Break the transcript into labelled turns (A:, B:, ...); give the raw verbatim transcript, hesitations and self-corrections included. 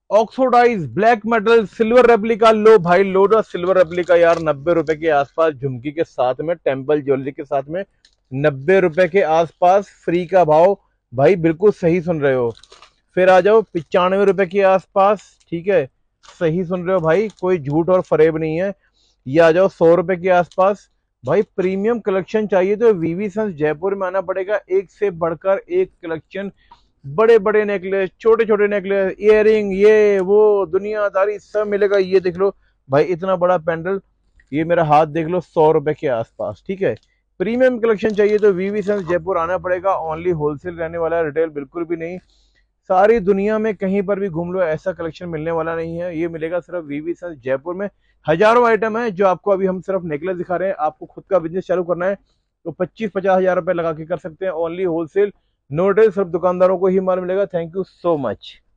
A: Oxidise black metal silver replica. लो भाई लो ना सिल्वर रेप्लिका यार, नब्बे रुपए के आसपास झुमकी के साथ में, टेम्पल ज्वेलरी के साथ में, नब्बे रुपए के आसपास फ्री का भाव। भाई बिल्कुल सही सुन रहे हो। फिर आ जाओ पिचानवे रुपए के आसपास, ठीक है, सही सुन रहे हो भाई, कोई झूठ और फरेब नहीं है। ये आ जाओ सौ रुपए के आसपास। भाई प्रीमियम कलेक्शन चाहिए तो वीवी सन्स जयपुर में आना पड़ेगा, एक से बढ़कर एक कलेक्शन, बड़े बड़े नेकलेस, छोटे छोटे नेकलेस, इयररिंग, ये वो दुनियादारी सब मिलेगा। ये देख लो भाई इतना बड़ा पेंडल, ये मेरा हाथ देख लो, सौ रुपए के आसपास, ठीक है। प्रीमियम कलेक्शन चाहिए तो वीवी सन्स जयपुर आना पड़ेगा। ओनली होलसेल रहने वाला है, रिटेल बिल्कुल भी नहीं। सारी दुनिया में कहीं पर भी घूम लो ऐसा कलेक्शन मिलने वाला नहीं है, ये मिलेगा सिर्फ वीवी सन्स जयपुर में। हजारों आइटम है जो आपको अभी हम सिर्फ नेकलेस दिखा रहे हैं। आपको खुद का बिजनेस चालू करना है तो पच्चीस पचास हजार रुपए लगा के कर सकते हैं। ओनली होलसेल, नो रिटेल, सिर्फ दुकानदारों को ही माल मिलेगा। Thank you so much.